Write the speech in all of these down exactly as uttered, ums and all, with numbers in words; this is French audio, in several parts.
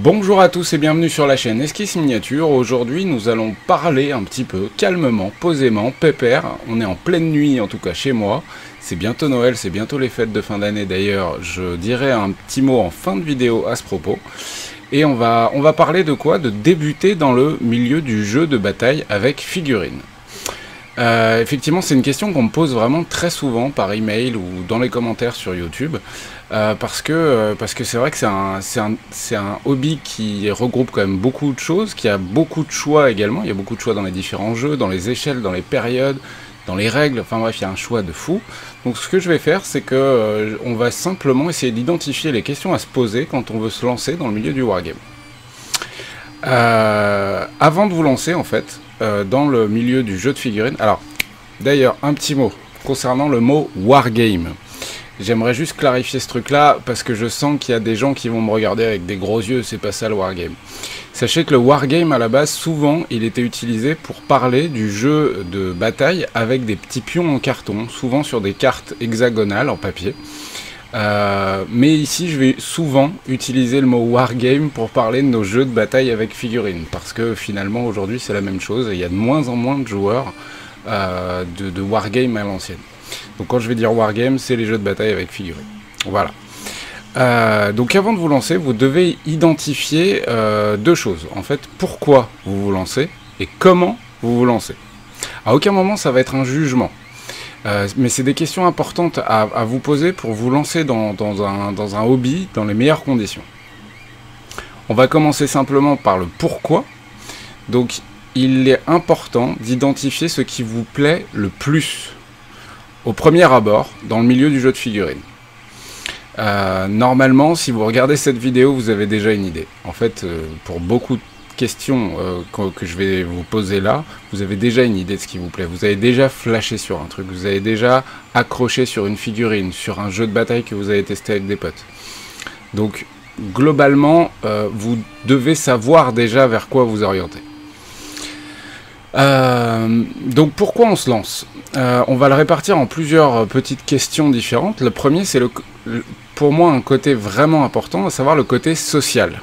Bonjour à tous et bienvenue sur la chaîne Esquisse Miniature. Aujourd'hui nous allons parler un petit peu calmement, posément, pépère. On est en pleine nuit, en tout cas chez moi. C'est bientôt Noël, c'est bientôt les fêtes de fin d'année d'ailleurs. Je dirai un petit mot en fin de vidéo à ce propos. Et on va, on va parler de quoi? De débuter dans le milieu du jeu de bataille avec figurines. Euh, effectivement, c'est une question qu'on me pose vraiment très souvent par email ou dans les commentaires sur YouTube, euh, parce que euh, parce que c'est vrai que c'est un, c'est un, c'est un hobby qui regroupe quand même beaucoup de choses, qui a beaucoup de choix également. Il y a beaucoup de choix dans les différents jeux, dans les échelles, dans les périodes, dans les règles. Enfin bref, il y a un choix de fou. Donc ce que je vais faire, c'est que euh, on va simplement essayer d'identifier les questions à se poser quand on veut se lancer dans le milieu du wargame. Euh, avant de vous lancer, en fait, euh, dans le milieu du jeu de figurines. Alors, d'ailleurs, un petit mot concernant le mot wargame. J'aimerais juste clarifier ce truc-là parce que je sens qu'il y a des gens qui vont me regarder avec des gros yeux. C'est pas ça le wargame. Sachez que le wargame, à la base, souvent, il était utilisé pour parler du jeu de bataille avec des petits pions en carton, souvent sur des cartes hexagonales en papier. Euh, mais ici je vais souvent utiliser le mot wargame pour parler de nos jeux de bataille avec figurines, parce que finalement aujourd'hui c'est la même chose et il y a de moins en moins de joueurs euh, de, de wargame à l'ancienne. Donc quand je vais dire wargame, c'est les jeux de bataille avec figurines. Voilà. Euh, donc avant de vous lancer, vous devez identifier euh, deux choses. En fait, pourquoi vous vous lancez et comment vous vous lancez. À aucun moment ça va être un jugement. Euh, mais c'est des questions importantes à, à vous poser pour vous lancer dans, dans, un, dans un hobby dans les meilleures conditions. On va commencer simplement par le pourquoi. Donc il est important d'identifier ce qui vous plaît le plus au premier abord dans le milieu du jeu de figurines. Euh, normalement, si vous regardez cette vidéo, vous avez déjà une idée. En fait, euh, pour beaucoup de questions euh, que, que je vais vous poser là, vous avez déjà une idée de ce qui vous plaît. Vous avez déjà flashé sur un truc, vous avez déjà accroché sur une figurine, sur un jeu de bataille que vous avez testé avec des potes. Donc, globalement, euh, vous devez savoir déjà vers quoi vous orienter. Euh, donc, pourquoi on se lance? euh, On va le répartir en plusieurs petites questions différentes. Le premier, c'est le, le, pour moi un côté vraiment important, à savoir le côté social.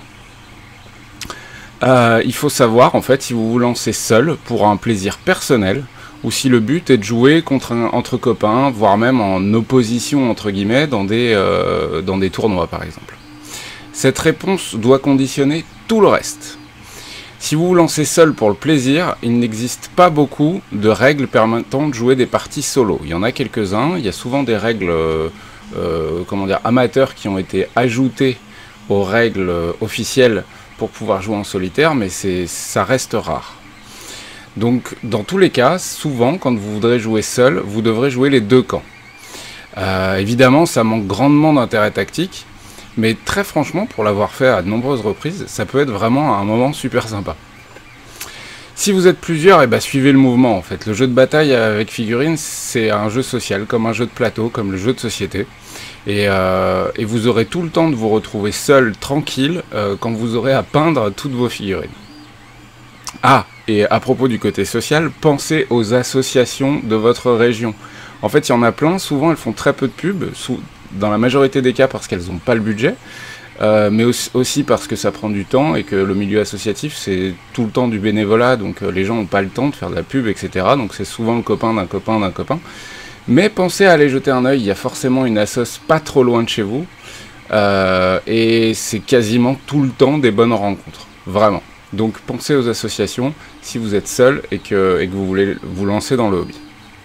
Euh, il faut savoir en fait si vous vous lancez seul pour un plaisir personnel ou si le but est de jouer contre un, entre copains, voire même en opposition entre guillemets dans des, euh, dans des tournois par exemple. Cette réponse doit conditionner tout le reste. Si vous vous lancez seul pour le plaisir, il n'existe pas beaucoup de règles permettant de jouer des parties solo. Il y en a quelques-uns, il y a souvent des règles euh, euh, comment dire, amateurs qui ont été ajoutées aux règles euh, officielles pour pouvoir jouer en solitaire, mais c'est, ça reste rare. Donc, dans tous les cas, souvent, quand vous voudrez jouer seul, vous devrez jouer les deux camps. Euh, évidemment, ça manque grandement d'intérêt tactique, mais très franchement, pour l'avoir fait à de nombreuses reprises, ça peut être vraiment un moment super sympa. Si vous êtes plusieurs, eh ben, suivez le mouvement, en fait. Le jeu de bataille avec figurines, c'est un jeu social, comme un jeu de plateau, comme le jeu de société. Et, euh, et vous aurez tout le temps de vous retrouver seul, tranquille, euh, quand vous aurez à peindre toutes vos figurines. Ah, et à propos du côté social, pensez aux associations de votre région. En fait, il y en a plein, souvent elles font très peu de pub, sous, dans la majorité des cas parce qu'elles n'ont pas le budget, euh, mais aussi, aussi parce que ça prend du temps et que le milieu associatif, c'est tout le temps du bénévolat, donc euh, les gens n'ont pas le temps de faire de la pub, et cetera. Donc c'est souvent le copain d'un copain d'un copain. Mais pensez à aller jeter un œil, il y a forcément une assoce pas trop loin de chez vous, euh, et c'est quasiment tout le temps des bonnes rencontres, vraiment. Donc pensez aux associations si vous êtes seul et que, et que vous voulez vous lancer dans le hobby.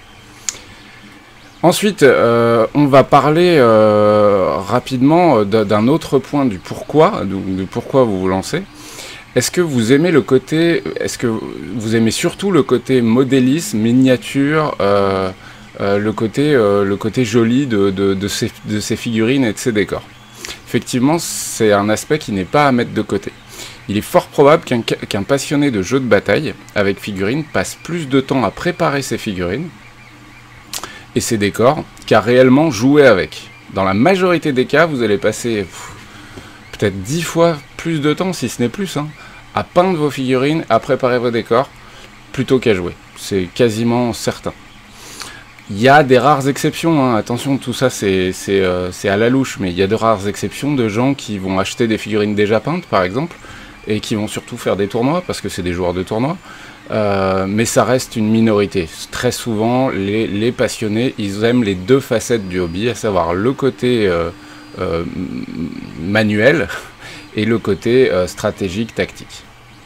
Ensuite, euh, on va parler euh, rapidement d'un autre point du pourquoi, de, de pourquoi vous vous lancez. Est-ce que vous aimez le côté, est-ce que vous aimez surtout le côté modélisme, miniature, euh, Euh, le, côté, euh, le côté joli de, de, de, ces, de ces figurines et de ces décors. Effectivement, c'est un aspect qui n'est pas à mettre de côté. Il est fort probable qu'un qu'un passionné de jeux de bataille avec figurines passe plus de temps à préparer ses figurines et ses décors qu'à réellement jouer avec. Dans la majorité des cas, vous allez passer peut-être dix fois plus de temps, si ce n'est plus, hein, à peindre vos figurines, à préparer vos décors, plutôt qu'à jouer. C'est quasiment certain. Il y a des rares exceptions, hein. Attention, tout ça c'est euh, à la louche, mais il y a de rares exceptions de gens qui vont acheter des figurines déjà peintes, par exemple, et qui vont surtout faire des tournois, parce que c'est des joueurs de tournois. Euh, mais ça reste une minorité. Très souvent, les, les passionnés, ils aiment les deux facettes du hobby, à savoir le côté euh, euh, manuel et le côté euh, stratégique, tactique.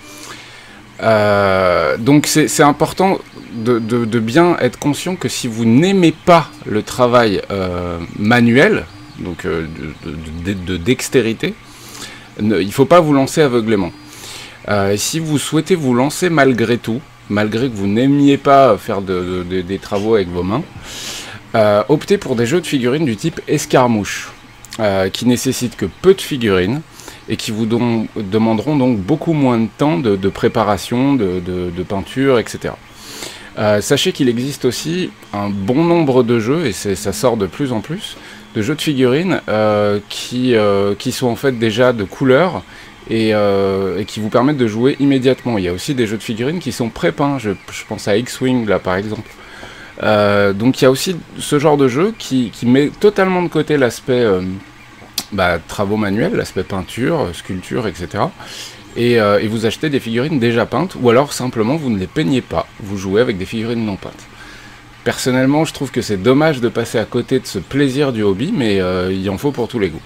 Euh, donc c'est important de, de, de bien être conscient que si vous n'aimez pas le travail euh, manuel, donc euh, de, de, de dextérité, ne, il ne faut pas vous lancer aveuglément. Euh, si vous souhaitez vous lancer malgré tout, malgré que vous n'aimiez pas faire de, de, de, des travaux avec vos mains, euh, optez pour des jeux de figurines du type escarmouche, euh, qui nécessitent que peu de figurines, et qui vous don demanderont donc beaucoup moins de temps de, de préparation, de, de, de peinture, et cetera. Euh, sachez qu'il existe aussi un bon nombre de jeux, et ça sort de plus en plus, de jeux de figurines euh, qui, euh, qui sont en fait déjà de couleurs, et, euh, et qui vous permettent de jouer immédiatement. Il y a aussi des jeux de figurines qui sont pré-peints, je, je pense à X-Wing là par exemple. Euh, donc il y a aussi ce genre de jeu qui, qui met totalement de côté l'aspect... Euh, Bah, travaux manuels, l'aspect peinture, sculpture, et cetera. Et, euh, et vous achetez des figurines déjà peintes, ou alors simplement vous ne les peignez pas, vous jouez avec des figurines non peintes. Personnellement, je trouve que c'est dommage de passer à côté de ce plaisir du hobby, mais euh, il en faut pour tous les goûts.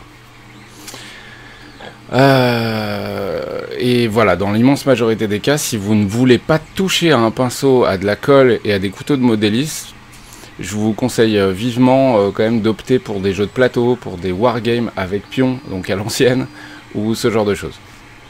Euh, et voilà, dans l'immense majorité des cas, si vous ne voulez pas toucher à un pinceau, à de la colle et à des couteaux de modélisme, je vous conseille vivement euh, quand même d'opter pour des jeux de plateau, pour des wargames avec pions, donc à l'ancienne, ou ce genre de choses.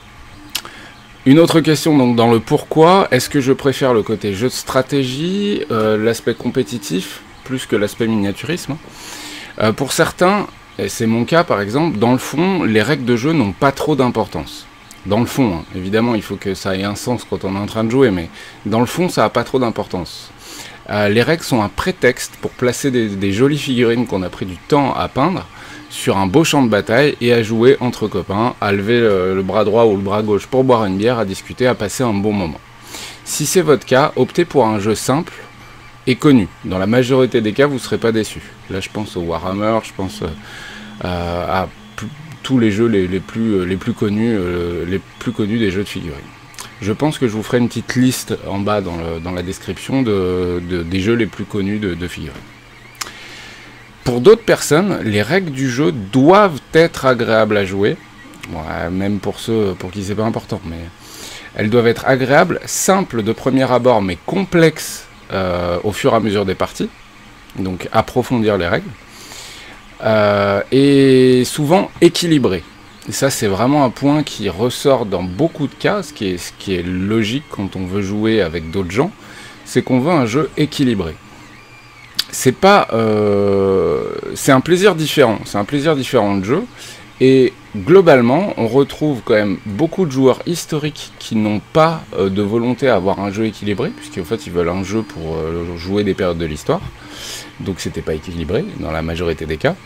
Une autre question donc dans le pourquoi, est-ce que je préfère le côté jeu de stratégie, euh, l'aspect compétitif, plus que l'aspect miniaturisme? euh, Pour certains, et c'est mon cas par exemple, dans le fond, les règles de jeu n'ont pas trop d'importance. Dans le fond, hein, évidemment, il faut que ça ait un sens quand on est en train de jouer, mais dans le fond, ça n'a pas trop d'importance. Euh, les règles sont un prétexte pour placer des, des jolies figurines qu'on a pris du temps à peindre sur un beau champ de bataille et à jouer entre copains, à lever le, le bras droit ou le bras gauche pour boire une bière, à discuter, à passer un bon moment. Si c'est votre cas, optez pour un jeu simple et connu. Dans la majorité des cas, vous ne serez pas déçus. Là, je pense au Warhammer, je pense euh, à tous les jeux les, les, plus, les, plus connus, euh, les plus connus des jeux de figurines. Je pense que je vous ferai une petite liste en bas dans, le, dans la description de, de, des jeux les plus connus de, de figurines. Pour d'autres personnes, les règles du jeu doivent être agréables à jouer. Ouais, même pour ceux pour qui c'est pas important, mais elles doivent être agréables, simples de premier abord, mais complexes euh, au fur et à mesure des parties. Donc approfondir les règles. Euh, et souvent équilibrées. Et ça, c'est vraiment un point qui ressort dans beaucoup de cas, ce qui est, ce qui est logique quand on veut jouer avec d'autres gens, c'est qu'on veut un jeu équilibré. C'est pas, euh, c'est un plaisir différent, c'est un plaisir différent de jeu, et globalement, on retrouve quand même beaucoup de joueurs historiques qui n'ont pas euh, de volonté à avoir un jeu équilibré, puisqu'en fait, ils veulent un jeu pour euh, jouer des périodes de l'histoire, donc c'était pas équilibré dans la majorité des cas.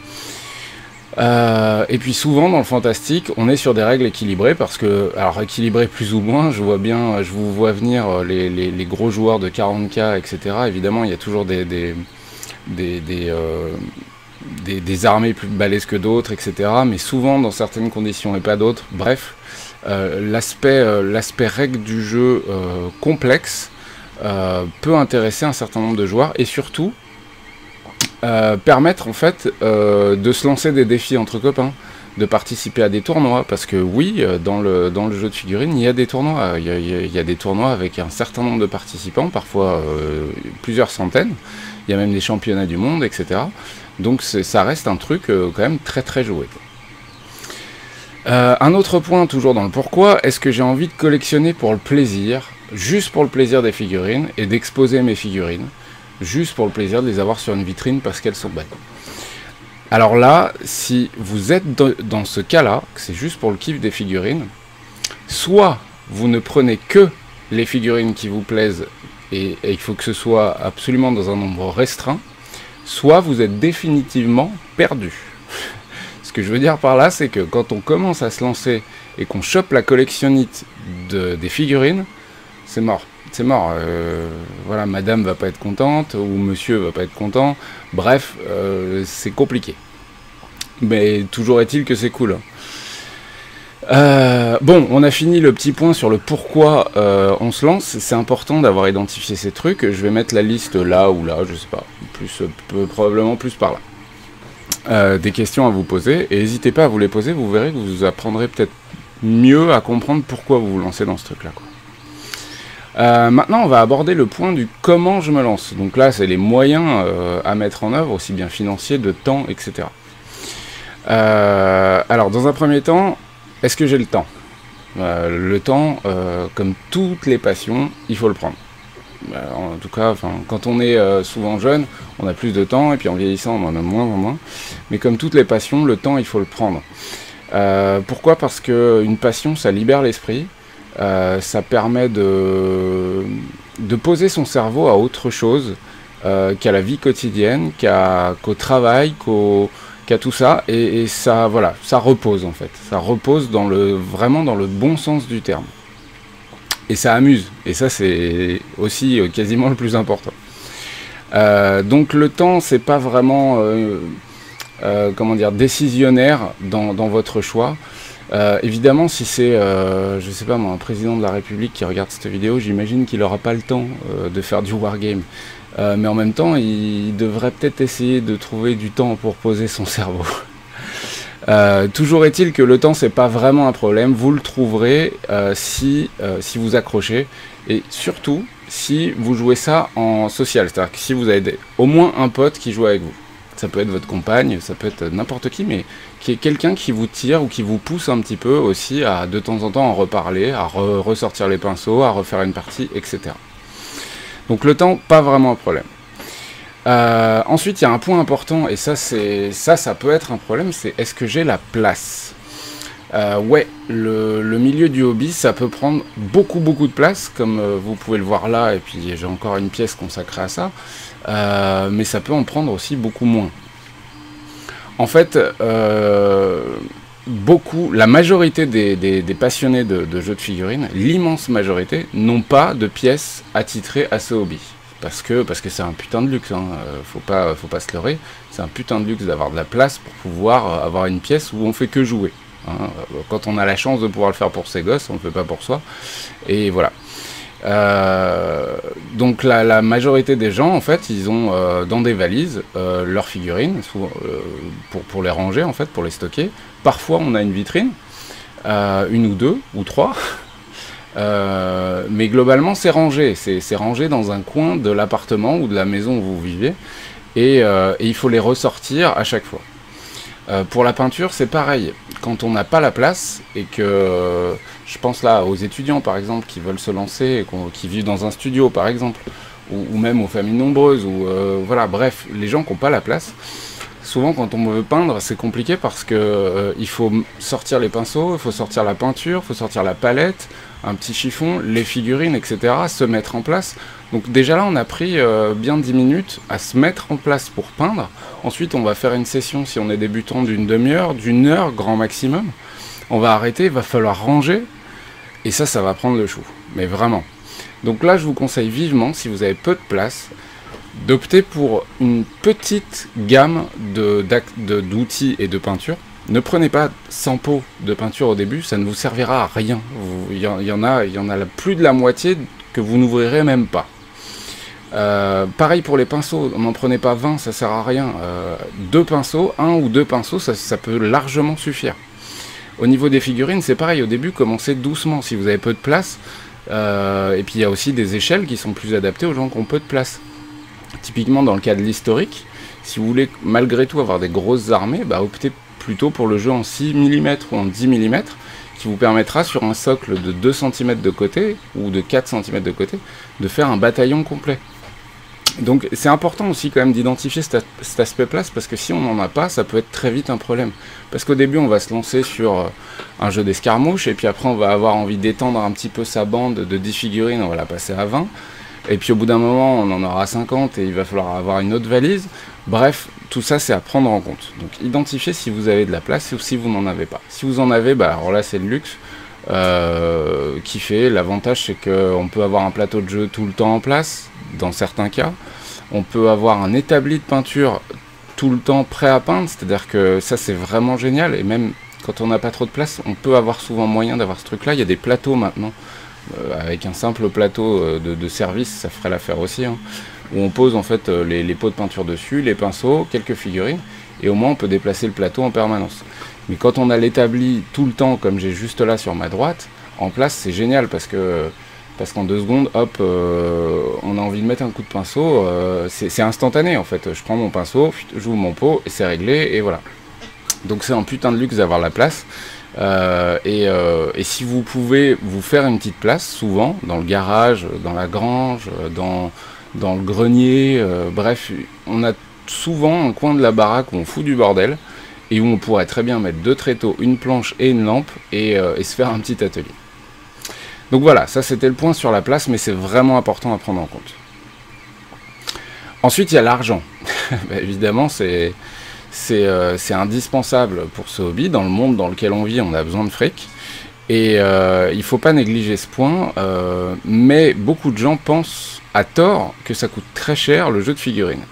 Euh, et puis souvent dans le fantastique, on est sur des règles équilibrées parce que, alors équilibrées plus ou moins, je vois bien, je vous vois venir les, les, les gros joueurs de quarante K, et cetera. Évidemment, il y a toujours des des des, des, euh, des, des armées plus balèzes que d'autres, et cetera. Mais souvent dans certaines conditions et pas d'autres. Bref, euh, l'aspect euh, l'aspect règle du jeu euh, complexe euh, peut intéresser un certain nombre de joueurs et surtout Euh, permettre en fait euh, de se lancer des défis entre copains, de participer à des tournois, parce que oui, dans le, dans le jeu de figurines, il y a des tournois, il y a, il y a des tournois avec un certain nombre de participants, parfois euh, plusieurs centaines, il y a même des championnats du monde, et cetera. Donc ça reste un truc euh, quand même très très joué. Euh, un autre point, toujours dans le pourquoi, est-ce que j'ai envie de collectionner pour le plaisir, juste pour le plaisir des figurines, et d'exposer mes figurines, juste pour le plaisir de les avoir sur une vitrine parce qu'elles sont belles. Alors là, si vous êtes dans ce cas-là, que c'est juste pour le kiff des figurines, soit vous ne prenez que les figurines qui vous plaisent et, et il faut que ce soit absolument dans un nombre restreint, soit vous êtes définitivement perdu. Ce que je veux dire par là, c'est que quand on commence à se lancer et qu'on chope la collectionnite de, des figurines, c'est mort. c'est mort. Euh, voilà, madame va pas être contente, ou monsieur va pas être content. Bref, euh, c'est compliqué. Mais toujours est-il que c'est cool. Euh, bon, on a fini le petit point sur le pourquoi euh, on se lance. C'est important d'avoir identifié ces trucs. Je vais mettre la liste là ou là, je sais pas. Plus, peu, probablement plus par là. Euh, des questions à vous poser. Et n'hésitez pas à vous les poser. Vous verrez que vous apprendrez peut-être mieux à comprendre pourquoi vous vous lancez dans ce truc-là, quoi. Euh, maintenant, on va aborder le point du comment je me lance. Donc là, c'est les moyens euh, à mettre en œuvre, aussi bien financiers, de temps, et cetera. Euh, alors, dans un premier temps, est-ce que j'ai le temps? euh, Le temps, euh, comme toutes les passions, il faut le prendre. Euh, en tout cas, quand on est euh, souvent jeune, on a plus de temps, et puis en vieillissant, on en a moins en moins. Mais comme toutes les passions, le temps, il faut le prendre. Euh, pourquoi? Parce qu'une passion, ça libère l'esprit, euh, ça permet de, de poser son cerveau à autre chose euh, qu'à la vie quotidienne, qu'à, qu'au travail, qu'au... qu'à tout ça, et, et ça, voilà, ça repose en fait. Ça repose dans le, vraiment dans le bon sens du terme. Et ça amuse, et ça c'est aussi euh, quasiment le plus important. Euh, donc le temps, c'est pas vraiment, euh, euh, comment dire, décisionnaire dans, dans votre choix. Euh, évidemment, si c'est, euh, je sais pas moi, un président de la République qui regarde cette vidéo, j'imagine qu'il n'aura pas le temps euh, de faire du wargame. Euh, mais en même temps, il devrait peut-être essayer de trouver du temps pour poser son cerveau. euh, toujours est-il que le temps, c'est pas vraiment un problème. Vous le trouverez euh, si, euh, si vous accrochez. Et surtout, si vous jouez ça en social. C'est-à-dire que si vous avez des, au moins un pote qui joue avec vous. Ça peut être votre compagne, ça peut être n'importe qui, mais qui est quelqu'un qui vous tire ou qui vous pousse un petit peu aussi à de temps en temps en reparler, à re ressortir les pinceaux, à refaire une partie, et cetera. Donc le temps, pas vraiment un problème. Euh, ensuite, il y a un point important, et ça, c'est ça, ça peut être un problème, c'est est-ce que j'ai la place? euh, Ouais, le, le milieu du hobby, ça peut prendre beaucoup, beaucoup de place, comme euh, vous pouvez le voir là, et puis j'ai encore une pièce consacrée à ça, euh, mais ça peut en prendre aussi beaucoup moins. En fait, euh, beaucoup, la majorité des, des, des passionnés de, de jeux de figurines, l'immense majorité, n'ont pas de pièces attitrées à ce hobby. Parce que parce que c'est un putain de luxe, hein. faut pas, faut pas se leurrer, c'est un putain de luxe d'avoir de la place pour pouvoir avoir une pièce où on fait que jouer. Hein. Quand on a la chance de pouvoir le faire pour ses gosses, on ne le fait pas pour soi. Et voilà. Euh, donc la, la majorité des gens, en fait, ils ont euh, dans des valises euh, leurs figurines sous, euh, pour, pour les ranger, en fait, pour les stocker. Parfois, on a une vitrine, euh, une ou deux, ou trois, euh, mais globalement, c'est rangé. C'est rangé dans un coin de l'appartement ou de la maison où vous vivez, et, euh, et il faut les ressortir à chaque fois. Euh, pour la peinture, c'est pareil. Quand on n'a pas la place, et que, euh, je pense là aux étudiants par exemple, qui veulent se lancer, et qui vivent dans un studio par exemple, ou, ou même aux familles nombreuses, ou euh, voilà, bref, les gens qui n'ont pas la place, souvent quand on veut peindre, c'est compliqué parce que euh, il faut sortir les pinceaux, il faut sortir la peinture, il faut sortir la palette, un petit chiffon, les figurines, et cetera, se mettre en place. Donc déjà là, on a pris euh, bien dix minutes à se mettre en place pour peindre. Ensuite, on va faire une session, si on est débutant, d'une demi-heure, d'une heure, grand maximum. On va arrêter, il va falloir ranger. Et ça, ça va prendre le chou. Mais vraiment. Donc là, je vous conseille vivement, si vous avez peu de place, d'opter pour une petite gamme d'outils et de peinture. Ne prenez pas cent pots de peinture au début, ça ne vous servira à rien. Il y, y en a, il y en a plus de la moitié que vous n'ouvrirez même pas. Euh, pareil pour les pinceaux, n'en prenez pas vingt, ça sert à rien. Euh, deux pinceaux, un ou deux pinceaux, ça, ça peut largement suffire. Au niveau des figurines, c'est pareil, au début, commencez doucement si vous avez peu de place. Euh, et puis il y a aussi des échelles qui sont plus adaptées aux gens qui ont peu de place. Typiquement dans le cas de l'historique, si vous voulez malgré tout avoir des grosses armées, bah, optez plutôt pour le jeu en six millimètres ou en dix millimètres, qui vous permettra sur un socle de deux centimètres de côté, ou de quatre centimètres de côté, de faire un bataillon complet. Donc c'est important aussi quand même d'identifier cet, cet aspect place, parce que si on n'en a pas, ça peut être très vite un problème. Parce qu'au début on va se lancer sur un jeu d'escarmouche, et puis après on va avoir envie d'étendre un petit peu sa bande de dix figurines, on va la passer à vingt, et puis au bout d'un moment on en aura cinquante, et il va falloir avoir une autre valise. Bref, tout ça c'est à prendre en compte. Donc identifiez si vous avez de la place ou si vous n'en avez pas. Si vous en avez, bah alors là c'est le luxe. euh, qui fait, l'avantage c'est qu'on peut avoir un plateau de jeu tout le temps en place, dans certains cas. On peut avoir un établi de peinture tout le temps prêt à peindre, c'est-à-dire que ça c'est vraiment génial, et même quand on n'a pas trop de place, on peut avoir souvent moyen d'avoir ce truc-là. Il y a des plateaux maintenant, euh, avec un simple plateau euh, de, de service, ça ferait l'affaire aussi, hein, où on pose en fait euh, les, les pots de peinture dessus, les pinceaux, quelques figurines, et au moins on peut déplacer le plateau en permanence. Mais quand on a l'établi tout le temps, comme j'ai juste là sur ma droite, en place, c'est génial, parce que parce qu'en deux secondes, hop, euh, on a envie de mettre un coup de pinceau, euh, c'est instantané en fait. Je prends mon pinceau, j'ouvre mon pot, et c'est réglé, et voilà. Donc c'est un putain de luxe d'avoir la place. Euh, et, euh, et si vous pouvez vous faire une petite place, souvent, dans le garage, dans la grange, dans, dans le grenier, euh, bref, on a souvent un coin de la baraque où on fout du bordel, et où on pourrait très bien mettre deux tréteaux, une planche et une lampe, et, euh, et se faire un petit atelier. Donc voilà, ça c'était le point sur la place, mais c'est vraiment important à prendre en compte. Ensuite, il y a l'argent. Bah, évidemment, c'est euh, indispensable pour ce hobby. Dans le monde dans lequel on vit, on a besoin de fric. Et euh, il ne faut pas négliger ce point, euh, mais beaucoup de gens pensent à tort que ça coûte très cher le jeu de figurines.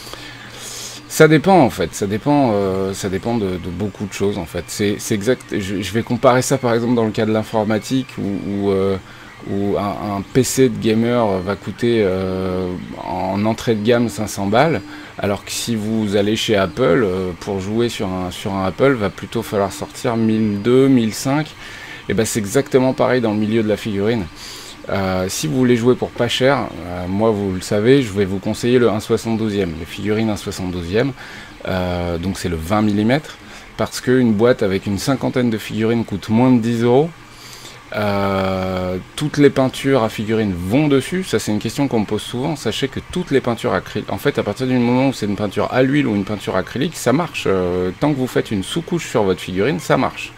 Ça dépend en fait, ça dépend, euh, ça dépend de, de beaucoup de choses en fait. C'est exact. Je, je vais comparer ça par exemple dans le cas de l'informatique où, où, euh, où un, un P C de gamer va coûter euh, en entrée de gamme cinq cents balles, alors que si vous allez chez Apple euh, pour jouer sur un sur un Apple, va plutôt falloir sortir mille deux, mille cinq. Et ben c'est exactement pareil dans le milieu de la figurine. Euh, si vous voulez jouer pour pas cher, euh, moi vous le savez, je vais vous conseiller le un soixante-douzième, les figurines un soixante-douzième, euh, donc c'est le vingt millimètres, parce qu'une boîte avec une cinquantaine de figurines coûte moins de dix euros. Euh, toutes les peintures à figurines vont dessus, ça c'est une question qu'on me pose souvent. Sachez que toutes les peintures acryliques, en fait à partir du moment où c'est une peinture à l'huile ou une peinture acrylique, ça marche. Euh, tant que vous faites une sous-couche sur votre figurine, ça marche.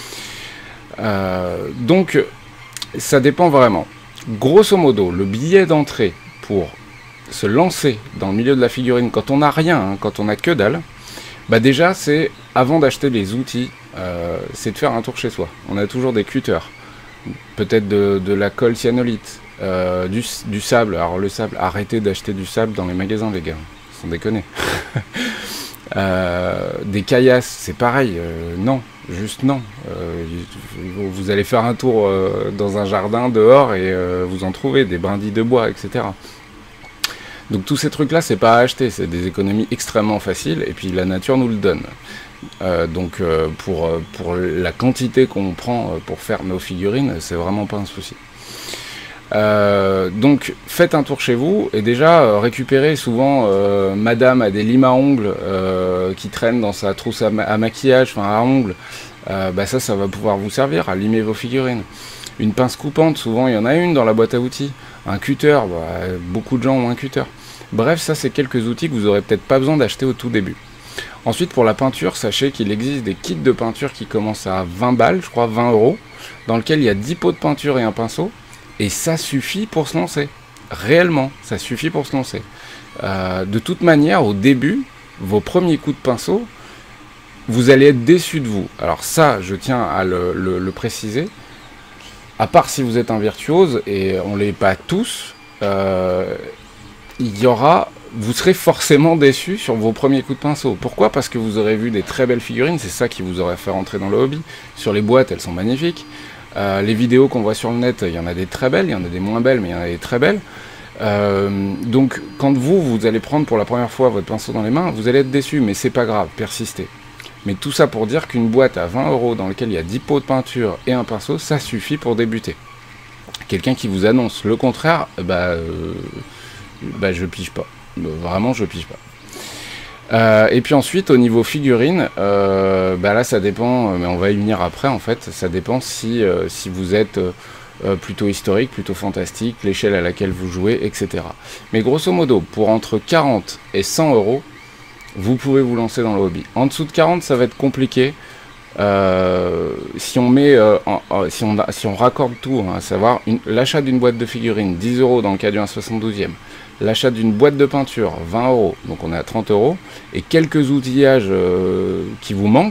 Euh, donc ça dépend vraiment. Grosso modo, le billet d'entrée pour se lancer dans le milieu de la figurine quand on n'a rien, hein, quand on n'a que dalle, bah déjà c'est, avant d'acheter les outils, euh, c'est de faire un tour chez soi. On a toujours des cutters, peut-être de, de la colle cyanolite, euh, du, du sable. Alors le sable, arrêtez d'acheter du sable dans les magasins les gars, sans déconner. euh, des caillasses, c'est pareil, euh, non. Juste non. Euh, vous allez faire un tour euh, dans un jardin dehors et euh, vous en trouvez des brindilles de bois, et cetera. Donc tous ces trucs-là, c'est pas à acheter, c'est des économies extrêmement faciles et puis la nature nous le donne. Euh, donc euh, pour, pour la quantité qu'on prend pour faire nos figurines, c'est vraiment pas un souci. Euh, donc faites un tour chez vous et déjà euh, récupérez souvent euh, madame a des limes à ongles euh, qui traînent dans sa trousse à, ma à maquillage, enfin à ongles, euh, bah ça ça va pouvoir vous servir à limer vos figurines. Une pince coupante, souvent il y en a une dans la boîte à outils. Un cutter, bah, beaucoup de gens ont un cutter. Bref, ça c'est quelques outils que vous aurez peut-être pas besoin d'acheter au tout début. Ensuite pour la peinture, sachez qu'il existe des kits de peinture qui commencent à vingt balles, je crois vingt euros, dans lequel il y a dix pots de peinture et un pinceau. Et ça suffit pour se lancer. Réellement, ça suffit pour se lancer. Euh, de toute manière, au début, vos premiers coups de pinceau, vous allez être déçus de vous. Alors ça, je tiens à le, le, le préciser. À part si vous êtes un virtuose, et on ne l'est pas tous, euh, il y aura... vous serez forcément déçu sur vos premiers coups de pinceau. Pourquoi? Parce que vous aurez vu des très belles figurines, c'est ça qui vous aurait fait rentrer dans le hobby. Sur les boîtes, elles sont magnifiques. Euh, les vidéos qu'on voit sur le net, il y en a des très belles, il y en a des moins belles, mais il y en a des très belles. Euh, donc quand vous, vous allez prendre pour la première fois votre pinceau dans les mains, vous allez être déçu, mais c'est pas grave, persistez. Mais tout ça pour dire qu'une boîte à vingt euros dans laquelle il y a dix pots de peinture et un pinceau, ça suffit pour débuter. Quelqu'un qui vous annonce le contraire, bah, euh, bah je pige pas. Vraiment, je pige pas. Euh, et puis ensuite, au niveau figurine, euh, bah là ça dépend, mais on va y venir après en fait, ça dépend si, euh, si vous êtes euh, plutôt historique, plutôt fantastique, l'échelle à laquelle vous jouez, et cetera. Mais grosso modo, pour entre quarante et cent euros, vous pouvez vous lancer dans le hobby. En dessous de quarante, ça va être compliqué. Euh, si on met, euh, en, en, si, on, si on raccorde tout, hein, à savoir l'achat d'une boîte de figurines, dix euros dans le cas du un soixante-douzième, l'achat d'une boîte de peinture, vingt euros, donc on est à trente euros, et quelques outillages euh, qui vous manquent,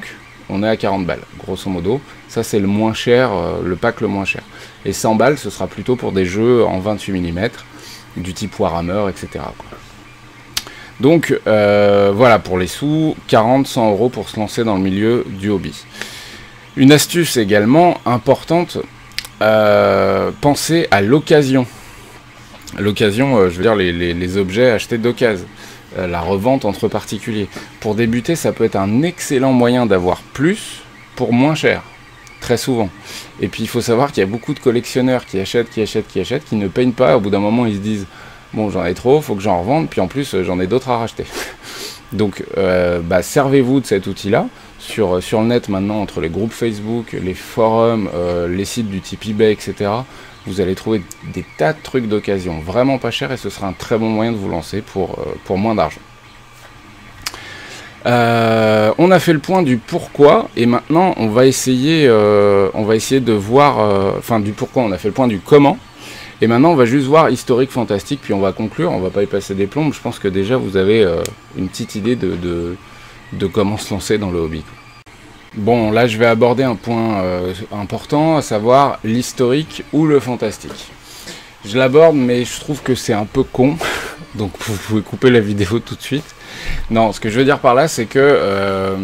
on est à quarante balles, grosso modo. Ça, c'est le moins cher, euh, le pack le moins cher. Et cent balles, ce sera plutôt pour des jeux en vingt-huit millimètres, du type Warhammer, et cetera, quoi. Donc, euh, voilà, pour les sous, quarante à cent euros pour se lancer dans le milieu du hobby. Une astuce également importante, euh, pensez à l'occasion. L'occasion, euh, je veux dire, les, les, les objets achetés d'occasion. Euh, la revente entre particuliers. Pour débuter, ça peut être un excellent moyen d'avoir plus pour moins cher, très souvent. Et puis il faut savoir qu'il y a beaucoup de collectionneurs qui achètent, qui achètent, qui achètent, qui ne peignent pas. Au bout d'un moment, ils se disent « bon, j'en ai trop, faut que j'en revende, puis en plus, j'en ai d'autres à racheter. » Donc, euh, bah, servez-vous de cet outil-là. Sur, sur le net, maintenant, entre les groupes Facebook, les forums, euh, les sites du type eBay, et cetera, vous allez trouver des tas de trucs d'occasion, vraiment pas cher, et ce sera un très bon moyen de vous lancer pour, euh, pour moins d'argent. Euh, on a fait le point du pourquoi, et maintenant on va essayer, euh, on va essayer de voir, euh, enfin du pourquoi, on a fait le point du comment, et maintenant on va juste voir historique fantastique, puis on va conclure, on va pas y passer des plombes. Je pense que déjà vous avez euh, une petite idée de, de, de comment se lancer dans le hobby. Bon, là je vais aborder un point euh, important, à savoir l'historique ou le fantastique. Je l'aborde, mais je trouve que c'est un peu con, donc vous pouvez couper la vidéo tout de suite. Non, ce que je veux dire par là, c'est que euh,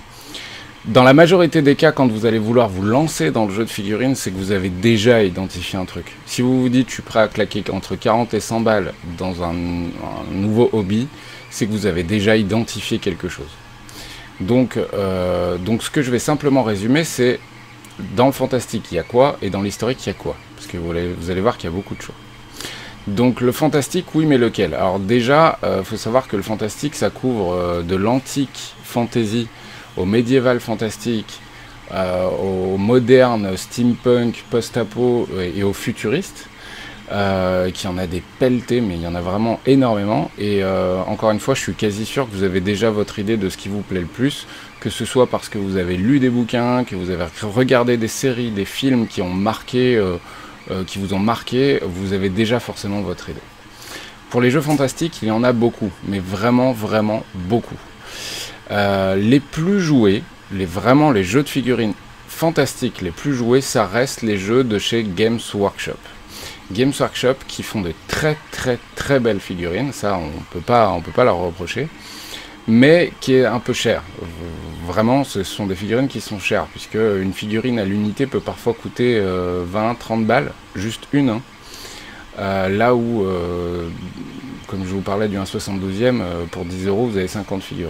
dans la majorité des cas, quand vous allez vouloir vous lancer dans le jeu de figurines, c'est que vous avez déjà identifié un truc. Si vous vous dites, je suis prêt à claquer entre quarante et cent balles dans un, un nouveau hobby, c'est que vous avez déjà identifié quelque chose. Donc, euh, donc ce que je vais simplement résumer, c'est dans le fantastique, il y a quoi, et dans l'historique, il y a quoi. Parce que vous allez, vous allez voir qu'il y a beaucoup de choses. Donc le fantastique, oui, mais lequel? Alors déjà, il euh, faut savoir que le fantastique, ça couvre euh, de l'antique fantasy au médiéval fantastique, euh, au moderne steampunk, post-apo et, et au futuriste. Euh, qui en a des pelletés, mais il y en a vraiment énormément. Et euh, encore une fois, je suis quasi sûr que vous avez déjà votre idée de ce qui vous plaît le plus, que ce soit parce que vous avez lu des bouquins, que vous avez regardé des séries, des films qui ont marqué, euh, euh, qui vous ont marqué, vous avez déjà forcément votre idée. Pour les jeux fantastiques, il y en a beaucoup, mais vraiment, vraiment beaucoup. Euh, les plus joués, les, vraiment les jeux de figurines fantastiques les plus joués, ça reste les jeux de chez Games Workshop. Games Workshop qui font de très très très belles figurines, ça on peut pas, on peut pas leur reprocher, mais qui est un peu cher. Vraiment, ce sont des figurines qui sont chères, puisque une figurine à l'unité peut parfois coûter euh, vingt à trente balles, juste une. Hein. Euh, là où, euh, comme je vous parlais du un soixante-douzième, euh, pour dix euros vous avez cinquante figurines.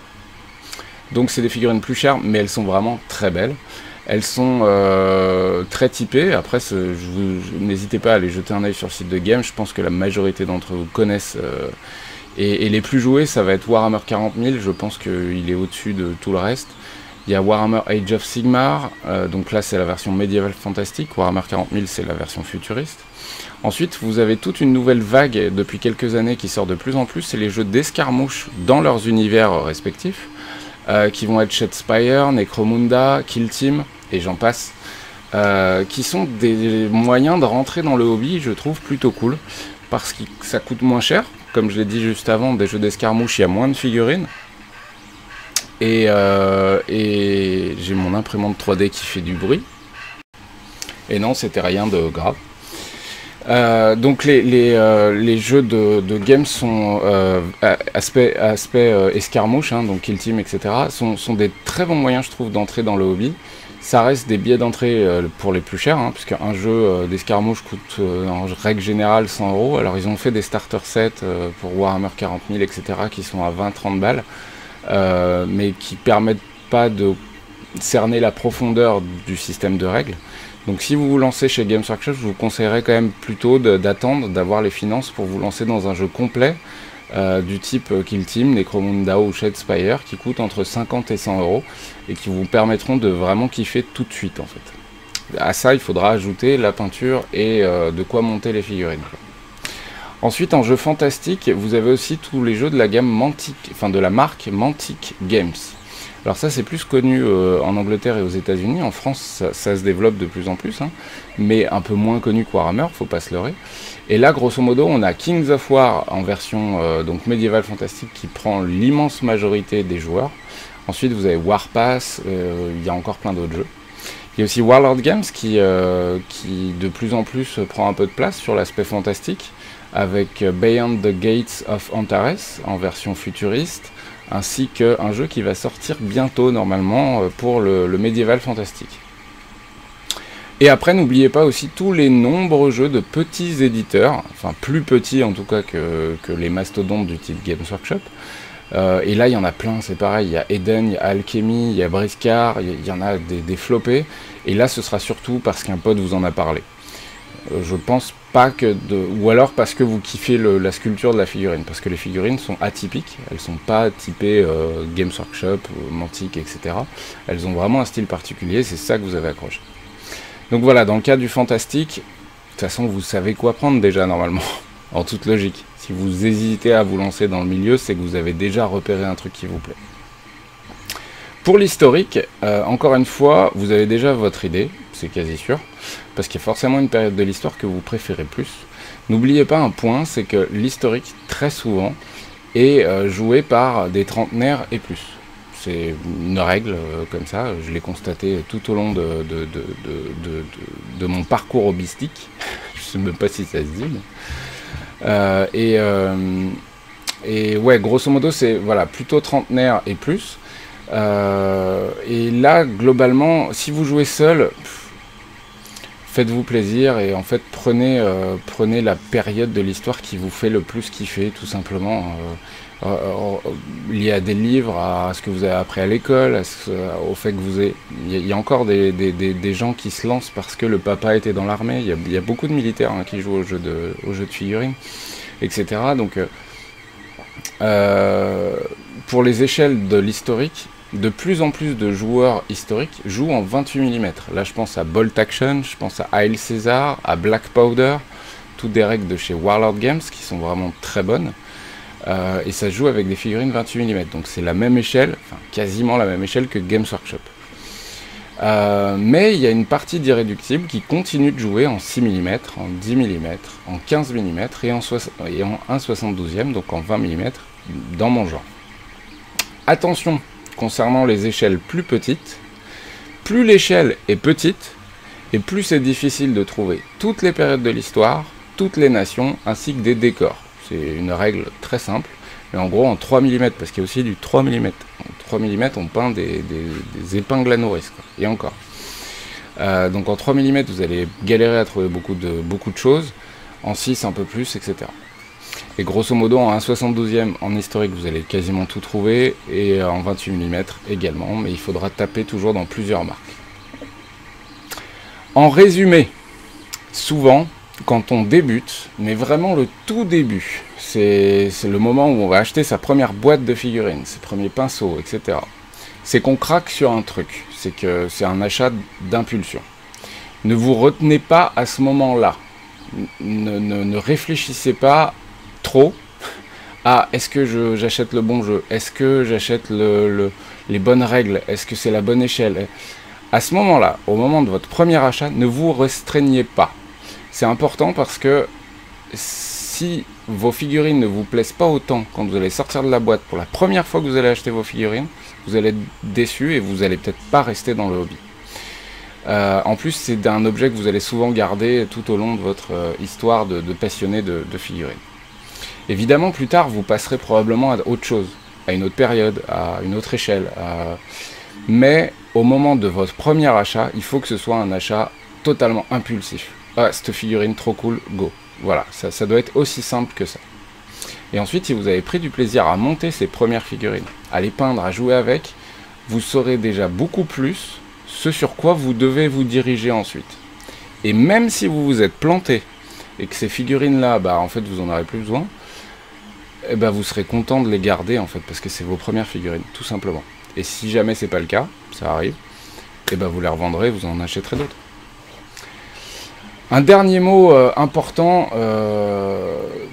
Donc c'est des figurines plus chères, mais elles sont vraiment très belles. Elles sont euh, très typées. Après, n'hésitez pas à aller jeter un œil sur le site de Game. Je pense que la majorité d'entre vous connaissent. Euh, et, et les plus joués, ça va être Warhammer quarante mille. Je pense qu'il est au-dessus de tout le reste. Il y a Warhammer Age of Sigmar. Euh, donc là, c'est la version médiévale fantastique. Warhammer quarante mille, c'est la version futuriste. Ensuite, vous avez toute une nouvelle vague depuis quelques années qui sort de plus en plus. C'est les jeux d'escarmouche dans leurs univers respectifs. Euh, qui vont être Shadespire, Necromunda, Kill Team, et j'en passe, euh, qui sont des moyens de rentrer dans le hobby, je trouve plutôt cool, parce que ça coûte moins cher, comme je l'ai dit juste avant, des jeux d'escarmouche, il y a moins de figurines, et, euh, et j'ai mon imprimante trois D qui fait du bruit, et non, c'était rien de grave. Euh, donc les, les, euh, les jeux de, de games sont euh, aspect, aspect euh, escarmouche, hein, donc Kill Team, et cetera, sont, sont des très bons moyens, je trouve, d'entrer dans le hobby. Ça reste des billets d'entrée euh, pour les plus chers, hein, puisque un jeu euh, d'escarmouche coûte euh, en règle générale cent euros. Alors ils ont fait des starter sets euh, pour Warhammer quarante mille, et cetera, qui sont à vingt à trente balles, euh, mais qui permettent pas de cerner la profondeur du système de règles. Donc si vous vous lancez chez Games Workshop, je vous conseillerais quand même plutôt d'attendre, d'avoir les finances pour vous lancer dans un jeu complet euh, du type Kill Team, Necromunda ou Shadespire, qui coûte entre cinquante et cent euros et qui vous permettront de vraiment kiffer tout de suite en fait. À ça, il faudra ajouter la peinture et euh, de quoi monter les figurines. Ensuite, en jeu fantastique, vous avez aussi tous les jeux de la gamme Mantic, enfin de la marque Mantic Games. Alors ça c'est plus connu euh, en Angleterre et aux États-Unis. En France ça, ça se développe de plus en plus, hein, mais un peu moins connu que Warhammer, faut pas se leurrer. Et là grosso modo on a Kings of War en version euh, donc médiévale fantastique qui prend l'immense majorité des joueurs. Ensuite vous avez Warpath, euh, il y a encore plein d'autres jeux. Il y a aussi Warlord Games qui, euh, qui de plus en plus prend un peu de place sur l'aspect fantastique, avec Beyond the Gates of Antares en version futuriste, ainsi qu'un jeu qui va sortir bientôt normalement pour le, le médiéval fantastique. Et après n'oubliez pas aussi tous les nombreux jeux de petits éditeurs, enfin plus petits en tout cas que, que les mastodontes du type Games Workshop. Euh, et là il y en a plein, c'est pareil, il y a Eden, il y a Alchemy, il y a Briscard, il y en a des, des flopés. Et là ce sera surtout parce qu'un pote vous en a parlé. Euh, je pense pas que de... Ou alors parce que vous kiffez le, la sculpture de la figurine, parce que les figurines sont atypiques, elles sont pas typées euh, Games Workshop, Mantic, et cetera. Elles ont vraiment un style particulier, c'est ça que vous avez accroché. Donc voilà, dans le cas du fantastique, de toute façon vous savez quoi prendre déjà normalement, en toute logique. Si vous hésitez à vous lancer dans le milieu, c'est que vous avez déjà repéré un truc qui vous plaît. Pour l'historique, euh, encore une fois, vous avez déjà votre idée, c'est quasi sûr, parce qu'il y a forcément une période de l'histoire que vous préférez plus. N'oubliez pas un point, c'est que l'historique, très souvent, est euh, joué par des trentenaires et plus. C'est une règle euh, comme ça, je l'ai constaté tout au long de, de, de, de, de, de, de mon parcours hobbystique. Je ne sais même pas si ça se dit, mais... Euh, et, euh, et ouais, grosso modo, c'est voilà, plutôt trentenaire et plus. Euh, et là, globalement, si vous jouez seul, faites-vous plaisir et en fait, prenez, euh, prenez la période de l'histoire qui vous fait le plus kiffer, tout simplement. Euh, euh, lié à des livres, à ce que vous avez appris à l'école, au fait que vous avez... Il y a encore des, des, des, des gens qui se lancent parce que le papa était dans l'armée. Il, il y a beaucoup de militaires hein, qui jouent au jeu de, au jeu de figurines, et cetera. Donc, euh, pour les échelles de l'historique, de plus en plus de joueurs historiques jouent en vingt-huit millimètres. Là, je pense à Bolt Action, je pense à Haile Caesar, à Black Powder, toutes des règles de chez Warlord Games qui sont vraiment très bonnes. Euh, et ça se joue avec des figurines vingt-huit millimètres, donc c'est la même échelle, enfin quasiment la même échelle que Games Workshop. Euh, mais il y a une partie d'Irréductible qui continue de jouer en six millimètres, en dix millimètres, en quinze millimètres et en, et en un soixante-douzième, donc en vingt millimètres, dans mon genre. Attention, concernant les échelles plus petites, plus l'échelle est petite, et plus c'est difficile de trouver toutes les périodes de l'histoire, toutes les nations, ainsi que des décors. C'est une règle très simple, mais en gros en trois millimètres, parce qu'il y a aussi du trois millimètres. En trois millimètres, on peint des, des, des épingles à nourrice, quoi. Et encore. Euh, donc en trois millimètres, vous allez galérer à trouver beaucoup de, beaucoup de choses, en six un peu plus, et cetera. Et grosso modo, en un soixante-douzième, en historique, vous allez quasiment tout trouver, et en vingt-huit millimètres également, mais il faudra taper toujours dans plusieurs marques. En résumé, souvent, quand on débute, mais vraiment le tout début, c'est le moment où on va acheter sa première boîte de figurines, ses premiers pinceaux, et cetera. C'est qu'on craque sur un truc, c'est que c'est un achat d'impulsion. Ne vous retenez pas à ce moment-là, ne, ne, ne réfléchissez pas trop à est-ce que j'achète le bon jeu, est-ce que j'achète le, le, les bonnes règles, est-ce que c'est la bonne échelle. À ce moment-là, au moment de votre premier achat, ne vous restreignez pas. C'est important parce que si vos figurines ne vous plaisent pas autant quand vous allez sortir de la boîte pour la première fois que vous allez acheter vos figurines, vous allez être déçu et vous allez peut-être pas rester dans le hobby. Euh, en plus, c'est un objet que vous allez souvent garder tout au long de votre euh, histoire de, de passionné de, de figurines. Évidemment, plus tard, vous passerez probablement à autre chose, à une autre période, à une autre échelle. À... Mais au moment de votre premier achat, il faut que ce soit un achat totalement impulsif. Ah, cette figurine trop cool, go. Voilà, ça, ça doit être aussi simple que ça. Et ensuite, si vous avez pris du plaisir à monter ces premières figurines, à les peindre, à jouer avec, vous saurez déjà beaucoup plus ce sur quoi vous devez vous diriger ensuite. Et même si vous vous êtes planté, et que ces figurines-là, bah, en fait, vous en aurez plus besoin, eh ben, vous serez content de les garder, en fait, parce que c'est vos premières figurines, tout simplement. Et si jamais c'est pas le cas, ça arrive, eh ben, vous les revendrez, vous en achèterez d'autres. Un dernier mot euh, important, euh,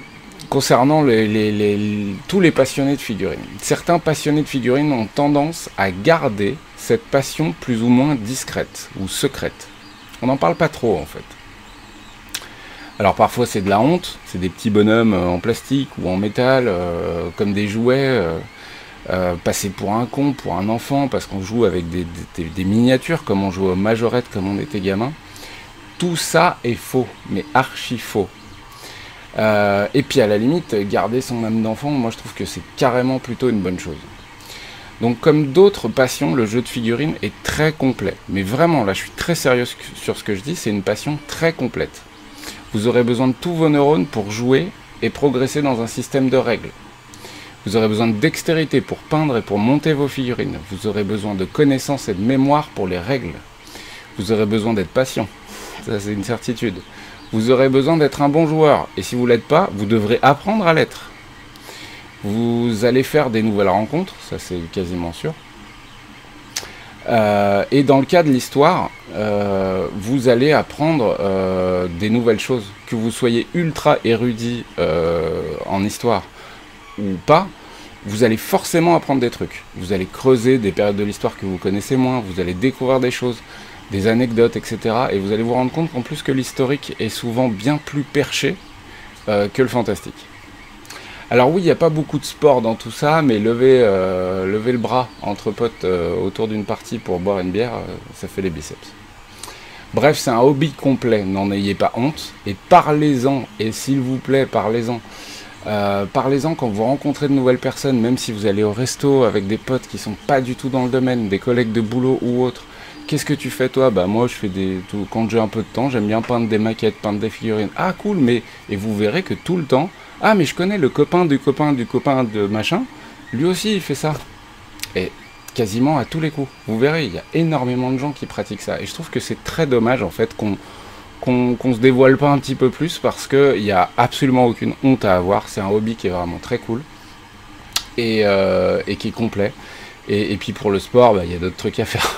concernant les, les, les, tous les passionnés de figurines. Certains passionnés de figurines ont tendance à garder cette passion plus ou moins discrète ou secrète. On n'en parle pas trop en fait. Alors parfois c'est de la honte, c'est des petits bonhommes en plastique ou en métal, euh, comme des jouets, euh, euh, passés pour un con, pour un enfant, parce qu'on joue avec des, des, des miniatures, comme on jouait aux majorettes comme on était gamin. Tout ça est faux, mais archi faux. Euh, et puis à la limite, garder son âme d'enfant, moi je trouve que c'est carrément plutôt une bonne chose. Donc comme d'autres passions, le jeu de figurines est très complet. Mais vraiment, là je suis très sérieux sur ce que je dis, c'est une passion très complète. Vous aurez besoin de tous vos neurones pour jouer et progresser dans un système de règles. Vous aurez besoin de dextérité pour peindre et pour monter vos figurines. Vous aurez besoin de connaissances et de mémoire pour les règles. Vous aurez besoin d'être patient. Ça c'est une certitude. Vous aurez besoin d'être un bon joueur. Et si vous ne l'êtes pas, vous devrez apprendre à l'être. Vous allez faire des nouvelles rencontres, ça c'est quasiment sûr. Euh, et dans le cas de l'histoire, euh, vous allez apprendre euh, des nouvelles choses. Que vous soyez ultra érudit euh, en histoire ou pas, vous allez forcément apprendre des trucs. Vous allez creuser des périodes de l'histoire que vous connaissez moins, vous allez découvrir des choses, des anecdotes, et cetera. Et vous allez vous rendre compte qu'en plus que l'historique est souvent bien plus perché euh, que le fantastique. Alors oui, il n'y a pas beaucoup de sport dans tout ça, mais lever, euh, lever le bras entre potes euh, autour d'une partie pour boire une bière, euh, ça fait les biceps. Bref, c'est un hobby complet, n'en ayez pas honte, et parlez-en, et s'il vous plaît, parlez-en. Euh, parlez-en quand vous rencontrez de nouvelles personnes, même si vous allez au resto avec des potes qui sont pas du tout dans le domaine, des collègues de boulot ou autres. Qu'est-ce que tu fais toi? Bah moi je fais des... Tout... Quand j'ai un peu de temps, j'aime bien peindre des maquettes, peindre des figurines. Ah cool, mais... Et vous verrez que tout le temps... Ah mais je connais le copain du copain du copain de machin, lui aussi il fait ça. Et quasiment à tous les coups. Vous verrez, il y a énormément de gens qui pratiquent ça. Et je trouve que c'est très dommage en fait qu'on qu'on qu'on se dévoile pas un petit peu plus, parce qu'il n'y a absolument aucune honte à avoir. C'est un hobby qui est vraiment très cool et, euh, et qui est complet. Et, et puis pour le sport, bah, il y a d'autres trucs à faire.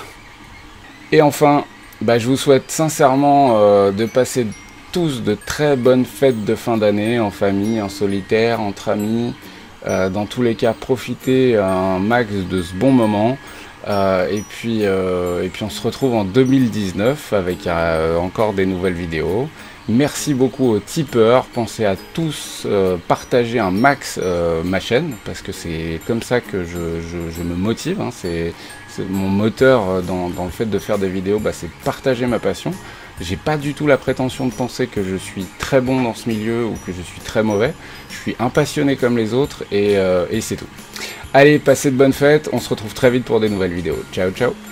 Et enfin, bah, je vous souhaite sincèrement euh, de passer tous de très bonnes fêtes de fin d'année, en famille, en solitaire, entre amis. Euh, dans tous les cas, profitez un max de ce bon moment. Euh, et, puis, euh, et puis on se retrouve en deux mille dix-neuf avec euh, encore des nouvelles vidéos. Merci beaucoup aux tipeurs. Pensez à tous euh, partager un max euh, ma chaîne, parce que c'est comme ça que je, je, je me motive. Hein. C'est mon moteur dans, dans le fait de faire des vidéos, bah, c'est partager ma passion. J'ai pas du tout la prétention de penser que je suis très bon dans ce milieu ou que je suis très mauvais. Je suis un passionné comme les autres et, euh, et c'est tout. Allez, passez de bonnes fêtes, on se retrouve très vite pour des nouvelles vidéos. Ciao, ciao!